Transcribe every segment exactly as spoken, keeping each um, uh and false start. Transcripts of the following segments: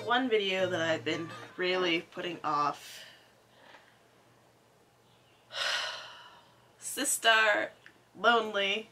one video that I've been really putting off. Sistar, Lonely.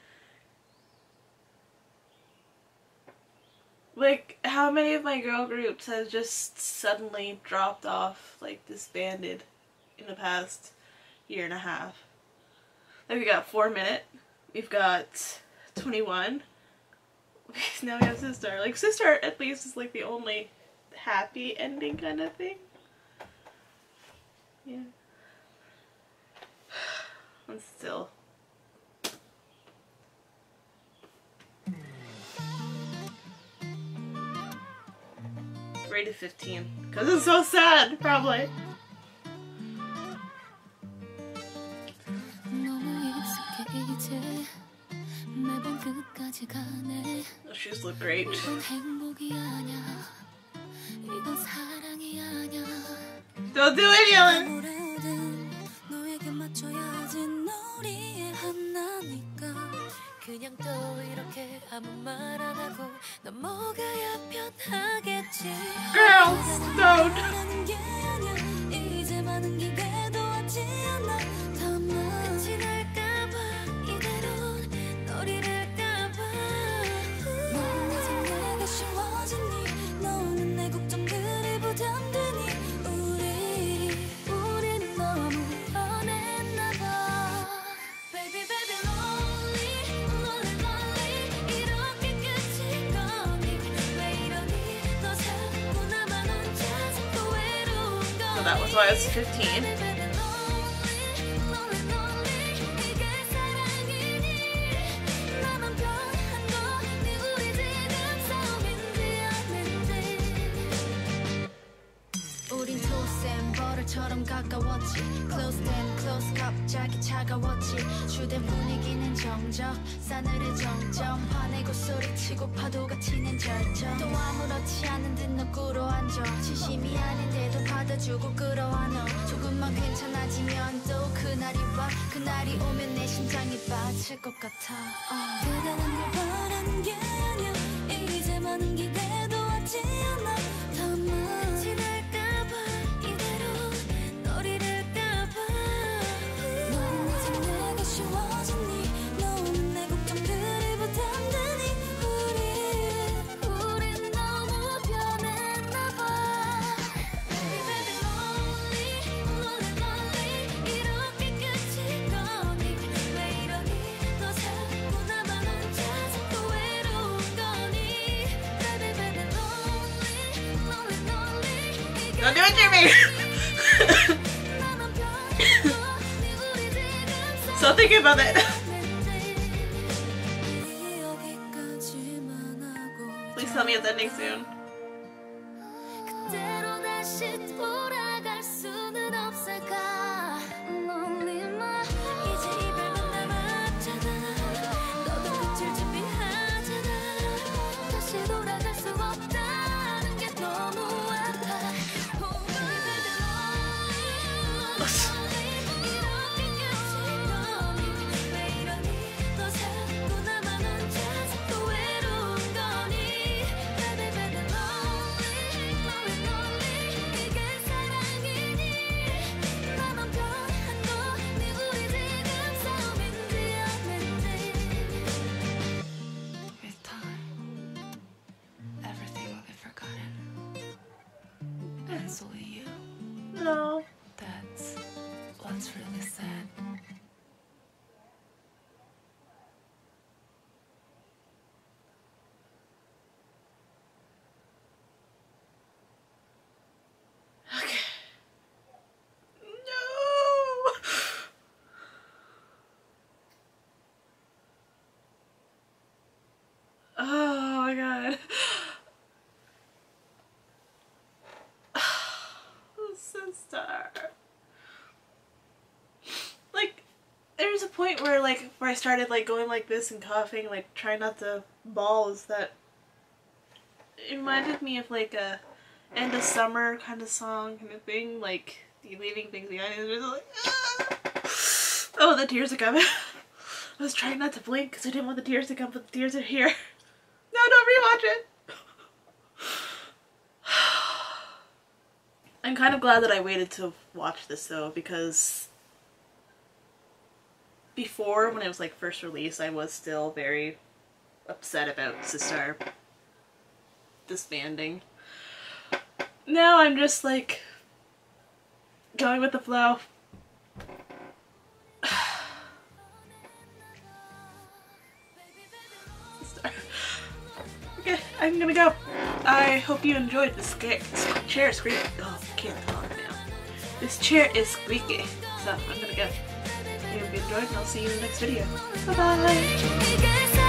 Like, how many of my girl groups have just suddenly dropped off, like disbanded in the past year and a half? Like, we got four minute, we've got twenty-one, now we have Sistar. Like, Sistar at least is like the only happy ending kind of thing. Yeah. And still. Rated fifteen. Because it's so sad, probably. The shoes look great. Don't do it, Yellen! Girls, don't! That was why I was fifteen. 처럼 가까웠지 Close then close 갑자기 차가웠지 주된 분위기는 정적 싸늘해 정점 화내고 소리치고 파도가 튀는 절정 또 아무렇지 않은 듯 너 꿇어앉아 진심이 아닌데도 받아주고 끌어안아 조금만 괜찮아지면 또 그날이 와 그날이 오면 내 심장이 빠질 것 같아 uh. 그대는 널 바라는 게 아니야 이제 많은 기대도 하지 않아 다만 지날까봐 이대로 널 잃을까봐 너는 아직 내가 쉬워졌니 너는 내 걱정들이 부담되니 우리 우린 너무 변했나봐 Baby lonely lonely lonely 이렇게 끝일 거니 왜 이러니 너 자꾸 나만 혼자 자꾸 외로운 거니 Baby baby lonely lonely lonely Don't do it to me! So think about it. Please tell me it's ending soon. No. That's what's really sad. Okay. No. Oh my god. Sistar. Like, there was a point where like where I started like going like this and coughing, like trying not to bawl. Is that it reminded me of like a end of summer kind of song kind of thing, like you leaving things behind and just like ah! Oh, the tears are coming. I was trying not to blink because I didn't want the tears to come, but the tears are here. No, don't rewatch it. I'm kind of glad that I waited to watch this though, because before, when it was like first released, I was still very upset about Sistar disbanding. Now I'm just like going with the flow. Sistar. Okay, I'm gonna go. I hope you enjoyed this chair squeaky. Oh, I can't talk now. This chair is squeaky, so I'm gonna go. I hope you enjoyed, and I'll see you in the next video. Bye bye!